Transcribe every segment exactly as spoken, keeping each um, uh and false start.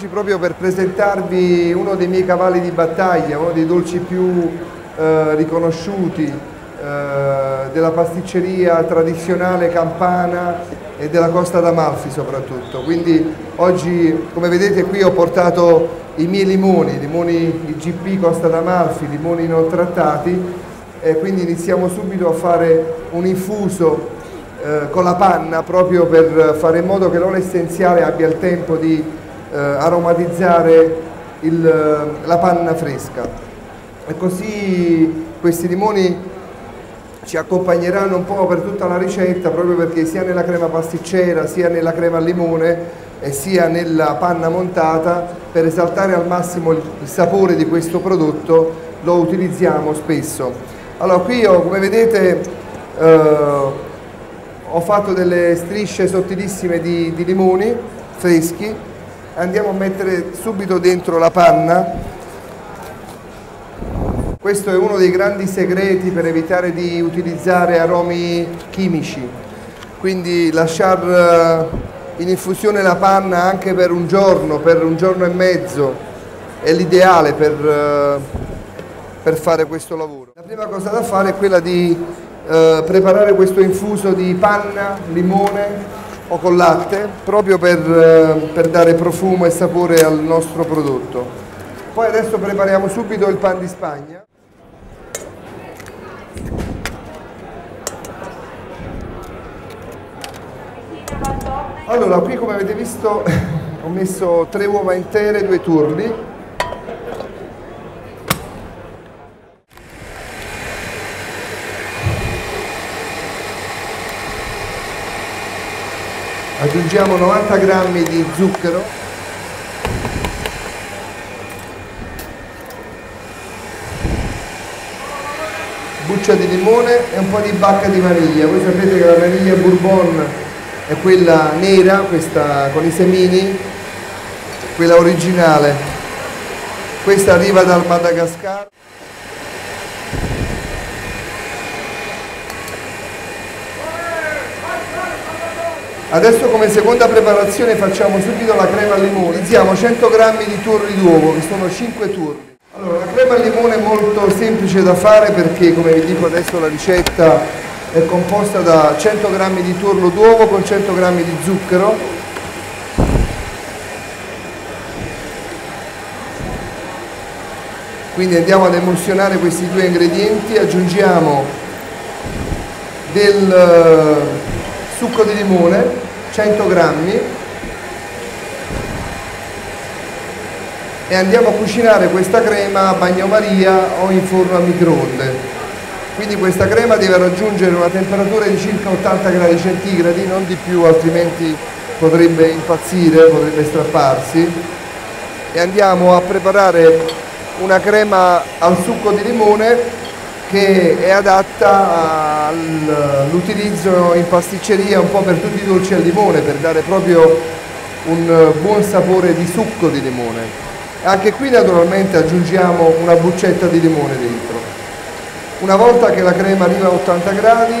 Oggi proprio per presentarvi uno dei miei cavalli di battaglia, uno dei dolci più eh, riconosciuti eh, della pasticceria tradizionale campana e della Costa d'Amalfi soprattutto. Quindi oggi, come vedete qui, ho portato i miei limoni, limoni I G P Costa d'Amalfi, limoni non trattati, e quindi iniziamo subito a fare un infuso eh, con la panna, proprio per fare in modo che l'olio essenziale abbia il tempo di Eh, aromatizzare il, la panna fresca. E così questi limoni ci accompagneranno un po' per tutta la ricetta, proprio perché sia nella crema pasticcera, sia nella crema al limone e sia nella panna montata, per esaltare al massimo il, il sapore di questo prodotto, lo utilizziamo spesso. Allora, qui io, come vedete, eh, ho fatto delle strisce sottilissime di, di limoni freschi. Andiamo a mettere subito dentro la panna. Questo è uno dei grandi segreti per evitare di utilizzare aromi chimici, quindi lasciare in infusione la panna anche per un giorno, per un giorno e mezzo è l'ideale per, per fare questo lavoro. La prima cosa da fare è quella di eh, preparare questo infuso di panna, limone o con latte, proprio per, per dare profumo e sapore al nostro prodotto. Poi adesso prepariamo subito il pan di Spagna. Allora, qui come avete visto ho messo tre uova intere, due turli. Aggiungiamo novanta grammi di zucchero, buccia di limone e un po' di bacca di vaniglia. Voi sapete che la vaniglia Bourbon è quella nera, questa con i semini, quella originale. Questa arriva dal Madagascar. Adesso come seconda preparazione facciamo subito la crema al limone. Utilizziamo cento grammi di tuorli d'uovo, che sono cinque tuorli. Allora, la crema al limone è molto semplice da fare perché, come vi dico adesso, la ricetta è composta da cento grammi di tuorlo d'uovo con cento grammi di zucchero. Quindi andiamo ad emulsionare questi due ingredienti, aggiungiamo del succo di limone, cento grammi, e andiamo a cucinare questa crema a bagnomaria o in forno a microonde. Quindi questa crema deve raggiungere una temperatura di circa ottanta gradi centigradi, non di più, altrimenti potrebbe impazzire, potrebbe strapparsi. E andiamo a preparare una crema al succo di limone che è adatta all'utilizzo in pasticceria un po' per tutti i dolci al limone, per dare proprio un buon sapore di succo di limone. Anche qui naturalmente aggiungiamo una buccetta di limone dentro. Una volta che la crema arriva a ottanta gradi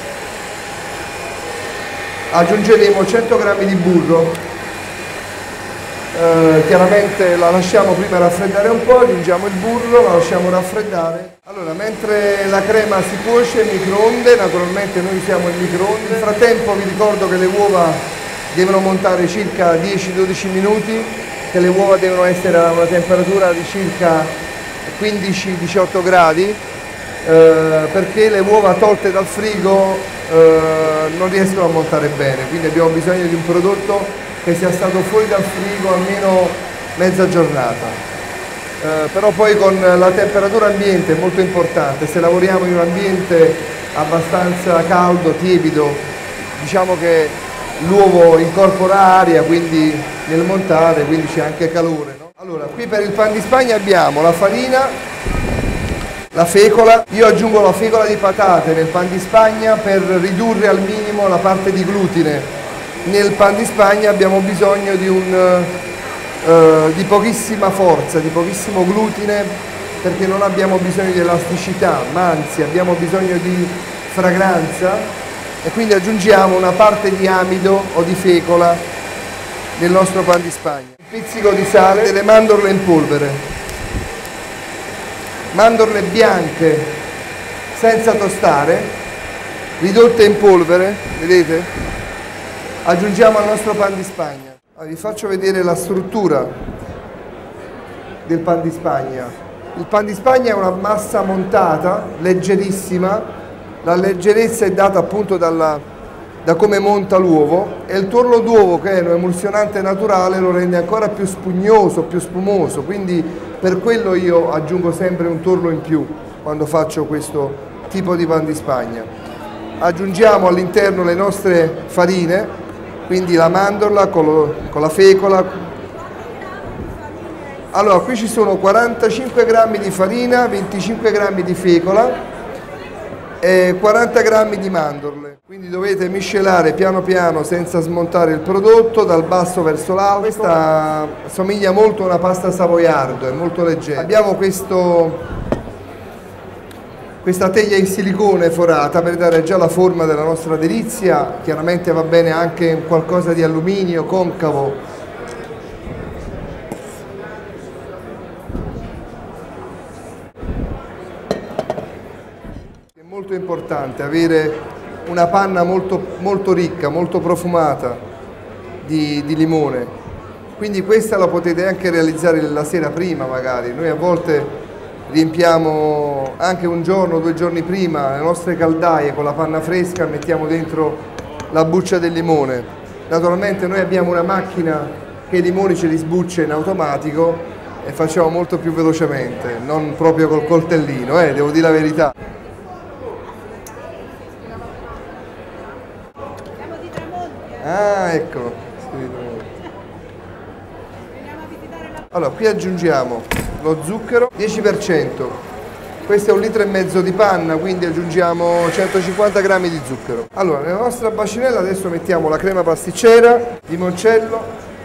aggiungeremo cento grammi di burro. Eh, chiaramente la lasciamo prima raffreddare un po', aggiungiamo il burro, la lasciamo raffreddare. Allora, mentre la crema si cuoce in microonde, naturalmente noi usiamo il microonde. Nel frattempo vi ricordo che le uova devono montare circa dieci dodici minuti, che le uova devono essere a una temperatura di circa quindici diciotto gradi, eh, perché le uova tolte dal frigo eh, non riescono a montare bene, quindi abbiamo bisogno di un prodotto che sia stato fuori dal frigo almeno mezza giornata. Eh, però poi con la temperatura ambiente è molto importante. Se lavoriamo in un ambiente abbastanza caldo, tiepido, diciamo che l'uovo incorpora aria, quindi nel montare, quindi c'è anche calore, no? Allora, qui per il pan di Spagna abbiamo la farina, la fecola. Io aggiungo la fecola di patate nel pan di Spagna per ridurre al minimo la parte di glutine. Nel pan di Spagna abbiamo bisogno di, un, uh, di pochissima forza, di pochissimo glutine, perché non abbiamo bisogno di elasticità, ma anzi abbiamo bisogno di fragranza, e quindi aggiungiamo una parte di amido o di fecola nel nostro pan di Spagna. pizzico di sale, delle mandorle in polvere, mandorle bianche senza tostare, ridotte in polvere, vedete? Aggiungiamo al nostro pan di Spagna. Allora, vi faccio vedere la struttura del pan di Spagna. Il pan di Spagna è una massa montata, leggerissima, la leggerezza è data appunto dalla da come monta l'uovo, e il tuorlo d'uovo, che è un emulsionante naturale, lo rende ancora più spugnoso, più spumoso, quindi per quello io aggiungo sempre un tuorlo in più quando faccio questo tipo di pan di Spagna. Aggiungiamo all'interno le nostre farine, quindi la mandorla con, lo, con la fecola. Allora, qui ci sono quarantacinque grammi di farina, venticinque grammi di fecola e quaranta grammi di mandorle, quindi dovete miscelare piano piano senza smontare il prodotto dal basso verso l'alto. Questa somiglia molto a una pasta savoiardo, è molto leggera. Abbiamo questo, questa teglia in silicone forata per dare già la forma della nostra delizia. Chiaramente va bene anche qualcosa di alluminio concavo. Molto importante avere una panna molto, molto ricca, molto profumata di, di limone, quindi questa la potete anche realizzare la sera prima magari. Noi a volte riempiamo anche un giorno, due giorni prima le nostre caldaie con la panna fresca, mettiamo dentro la buccia del limone. Naturalmente noi abbiamo una macchina che i limoni ce li sbuccia in automatico e facciamo molto più velocemente, non proprio col coltellino, eh, devo dire la verità. Ah, ecco. Allora, qui aggiungiamo lo zucchero, dieci per cento. Questo è un litro e mezzo di panna, quindi aggiungiamo centocinquanta grammi di zucchero. Allora, nella nostra bacinella adesso mettiamo la crema pasticcera, limoncello.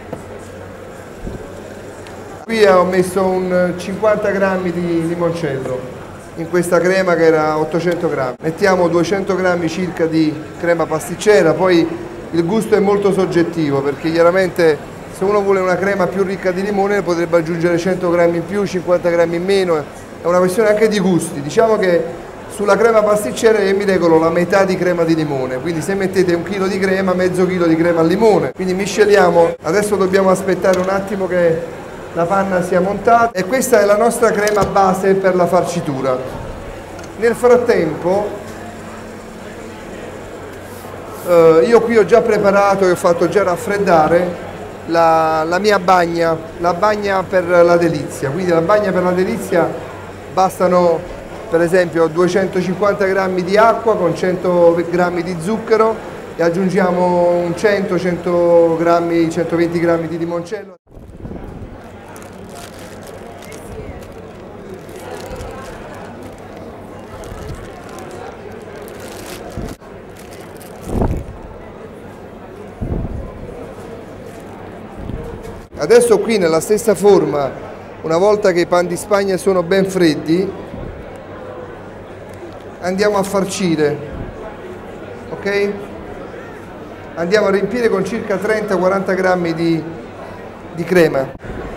Qui ho messo un cinquanta grammi di limoncello in questa crema che era ottocento grammi. Mettiamo duecento grammi circa di crema pasticcera, poi il gusto è molto soggettivo, perché chiaramente se uno vuole una crema più ricca di limone potrebbe aggiungere cento grammi in più, cinquanta grammi in meno, è una questione anche di gusti. Diciamo che sulla crema pasticcera io mi regolo la metà di crema di limone, quindi se mettete un chilo di crema, mezzo chilo di crema al limone. Quindi misceliamo, adesso dobbiamo aspettare un attimo che la panna sia montata e questa è la nostra crema base per la farcitura. Nel frattempo Uh, io qui ho già preparato e ho fatto già raffreddare la, la mia bagna, la bagna per la delizia. Quindi la bagna per la delizia bastano per esempio duecentocinquanta grammi di acqua con cento grammi di zucchero e aggiungiamo un cento cento grammi, centoventi grammi di limoncello. Adesso qui nella stessa forma, una volta che i pan di Spagna sono ben freddi, andiamo a farcire, ok? Andiamo a riempire con circa trenta quaranta grammi di, di crema.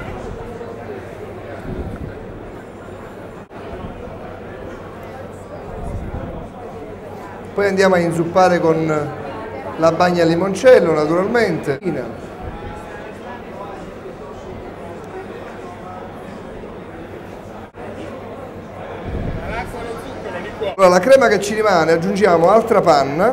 Poi andiamo a inzuppare con la bagna al limoncello, naturalmente. Allora, la crema che ci rimane aggiungiamo altra panna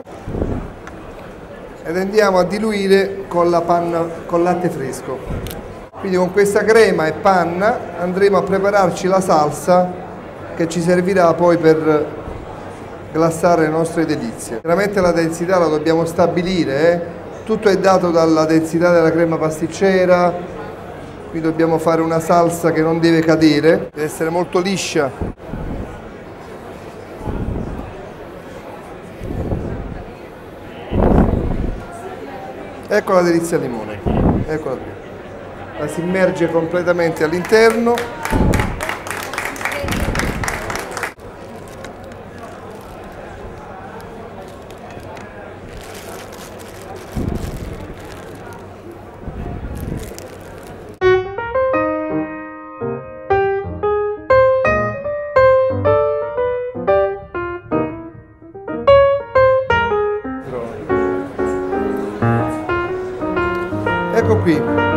ed andiamo a diluire con la panna con latte fresco. Quindi con questa crema e panna andremo a prepararci la salsa che ci servirà poi per glassare le nostre delizie. Chiaramente la densità la dobbiamo stabilire, eh? Tutto è dato dalla densità della crema pasticcera, qui dobbiamo fare una salsa che non deve cadere, deve essere molto liscia. Ecco la delizia al limone, eccola qui. La si immerge completamente all'interno. Ecco qui.